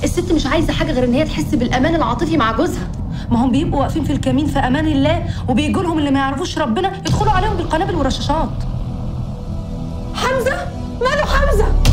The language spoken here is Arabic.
الست مش عايزه حاجه غير ان هي تحس بالامان العاطفي مع جوزها. ما هم بيبقوا واقفين في الكمين في امان الله، وبيجوا لهم اللي ما يعرفوش ربنا يدخلوا عليهم بالقنابل والرشاشات. حمزه ماله حمزه؟